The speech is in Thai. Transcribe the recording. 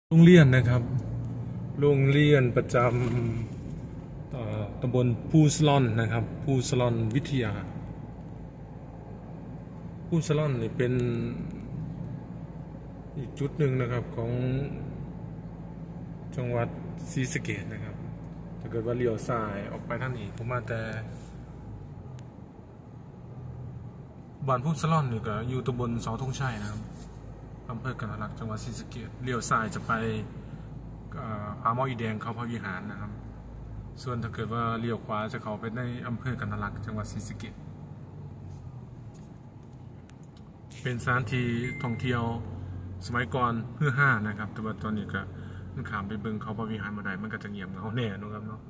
โรงเรียนนะครับโรงเรียนประจำตำบลพูสลอนนะครับพูสลอนวิทยาพูสลอนนี่เป็นอีกจุดหนึ่งนะครับของจังหวัดศรีสะเกษนะครับถ้าเกิดว่าเลี้ยวซ้ายออกไปทางนี้ผมมาแต่บ้านพูสลอนนี่ก็อยู่ตำบลเสาธงชัยนะครับอำเภอกันทรลักษณ์จังหวัดศรีสะเกษเลี้ยวซ้ายจะไปผาหม้ออีแดงเขาพระวิหารนะครับส่วนถ้าเกิดว่าเลี้ยวขวาจะเข้าไปในอำเภอกันทรลักษณ์จังหวัดศรีสะเกษเป็นสถานที่ท่องเที่ยวสมัยก่อนเพื่อ5นะครับแต่ว่าตอนนี้ก็มันขามไปเบิ่งเขาพระวิหารมาได้มันก็จะเงียบเหงาแน่นะครับเนาะ